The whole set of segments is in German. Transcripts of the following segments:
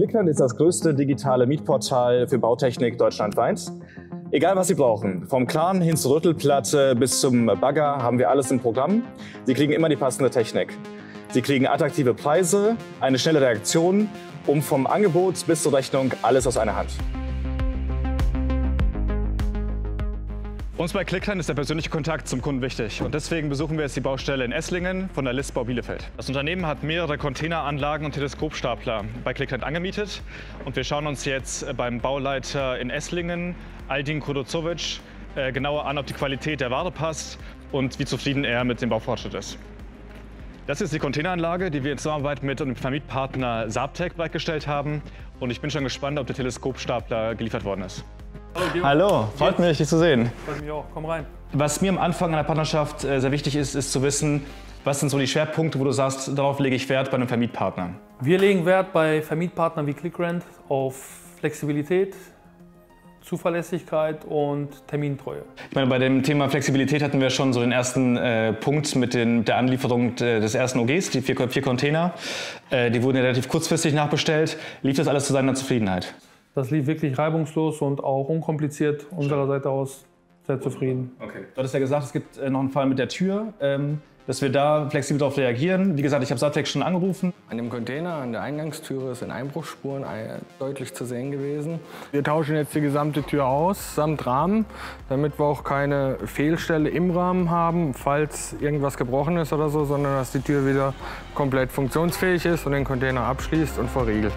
Clickrent ist das größte digitale Mietportal für Bautechnik deutschlandweit. Egal was Sie brauchen, vom Kran hin zur Rüttelplatte bis zum Bagger haben wir alles im Programm. Sie kriegen immer die passende Technik. Sie kriegen attraktive Preise, eine schnelle Reaktion und vom Angebot bis zur Rechnung alles aus einer Hand. Uns bei Clickrent ist der persönliche Kontakt zum Kunden wichtig und deswegen besuchen wir jetzt die Baustelle in Esslingen von der Listbau Bielefeld. Das Unternehmen hat mehrere Containeranlagen und Teleskopstapler bei Clickrent angemietet und wir schauen uns jetzt beim Bauleiter in Esslingen, Aldin Kudozovic, genauer an, ob die Qualität der Ware passt und wie zufrieden er mit dem Baufortschritt ist. Das ist die Containeranlage, die wir in Zusammenarbeit mit dem Vermietpartner Sabtec bereitgestellt haben und ich bin schon gespannt, ob der Teleskopstapler geliefert worden ist. Hallo, freut mich, dich zu sehen. Freut mich auch, komm rein. Was mir am Anfang einer Partnerschaft sehr wichtig ist, ist zu wissen, was sind so die Schwerpunkte, wo du sagst, darauf lege ich Wert bei einem Vermietpartner? Wir legen Wert bei Vermietpartnern wie Clickrent auf Flexibilität, Zuverlässigkeit und Termintreue. Ich meine, bei dem Thema Flexibilität hatten wir schon so den ersten Punkt mit der Anlieferung des ersten OGs, die vier Container. Die wurden ja relativ kurzfristig nachbestellt. Lief das alles zu seiner Zufriedenheit? Das lief wirklich reibungslos und auch unkompliziert unserer Seite aus sehr zufrieden. Okay. Du hattest ja gesagt, es gibt noch einen Fall mit der Tür, dass wir da flexibel darauf reagieren. Wie gesagt, ich habe Sabtec schon angerufen. An dem Container, an der Eingangstüre sind Einbruchsspuren deutlich zu sehen gewesen. Wir tauschen jetzt die gesamte Tür aus, samt Rahmen, damit wir auch keine Fehlstelle im Rahmen haben, falls irgendwas gebrochen ist oder so, sondern dass die Tür wieder komplett funktionsfähig ist und den Container abschließt und verriegelt.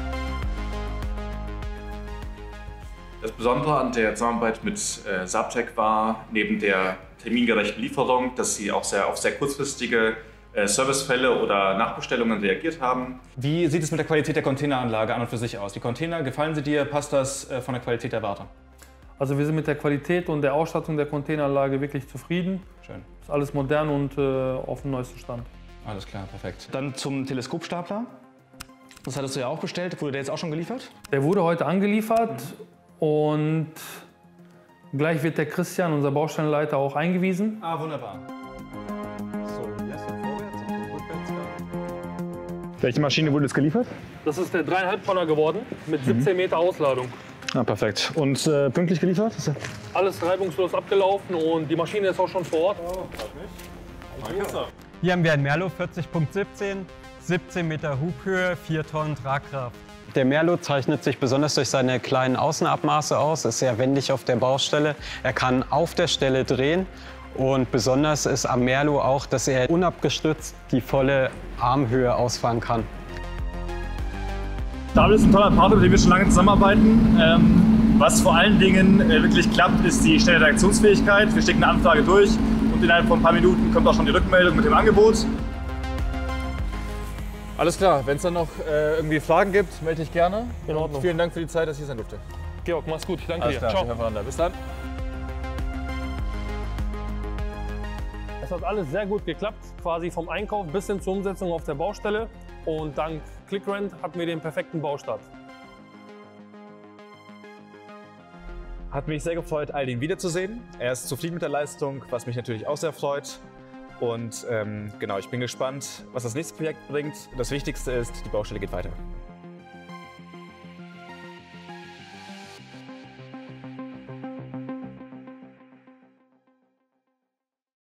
Das Besondere an der Zusammenarbeit mit Sabtec war, neben der termingerechten Lieferung, dass sie auch auf sehr kurzfristige Servicefälle oder Nachbestellungen reagiert haben. Wie sieht es mit der Qualität der Containeranlage an und für sich aus? Die Container, gefallen sie dir? Passt das von der Qualität der Ware? Also wir sind mit der Qualität und der Ausstattung der Containeranlage wirklich zufrieden. Schön. Ist alles modern und auf dem neuesten Stand. Alles klar, perfekt. Dann zum Teleskopstapler. Das hattest du ja auch bestellt. Wurde der jetzt auch schon geliefert? Der wurde heute angeliefert. Und gleich wird der Christian, unser Baustellenleiter, auch eingewiesen. Ah, wunderbar. So, lässt er vorwärts und rückwärts. Welche Maschine wurde jetzt geliefert? Das ist der 3,5 Tonner geworden mit 17 Meter Ausladung. Ah, perfekt. Und pünktlich geliefert? Alles reibungslos abgelaufen und die Maschine ist auch schon vor Ort. Oh, freut mich. Danke. Hier haben wir ein Merlo 40.17, 17 Meter Hubhöhe, 4 Tonnen Tragkraft. Der Merlo zeichnet sich besonders durch seine kleinen Außenabmaße aus, ist sehr wendig auf der Baustelle. Er kann auf der Stelle drehen und besonders ist am Merlo auch, dass er unabgestützt die volle Armhöhe ausfahren kann. David ist ein toller Partner, mit dem wir schon lange zusammenarbeiten. Was vor allen Dingen wirklich klappt, ist die schnelle Reaktionsfähigkeit. Wir stecken eine Anfrage durch und innerhalb von ein paar Minuten kommt auch schon die Rückmeldung mit dem Angebot. Alles klar, wenn es dann noch irgendwie Fragen gibt, melde dich gerne. In Ordnung. Und vielen Dank für die Zeit, dass ich hier sein durfte. Georg, mach's gut. Danke Alles dir. klar, Ciao. wir hören voneinander. Bis dann. Es hat alles sehr gut geklappt, quasi vom Einkauf bis hin zur Umsetzung auf der Baustelle. Und dank Clickrent hatten wir den perfekten Baustart. Hat mich sehr gefreut, Aldin wiederzusehen. Er ist zufrieden mit der Leistung, was mich natürlich auch sehr freut. Und genau, ich bin gespannt, was das nächste Projekt bringt. Das Wichtigste ist, die Baustelle geht weiter.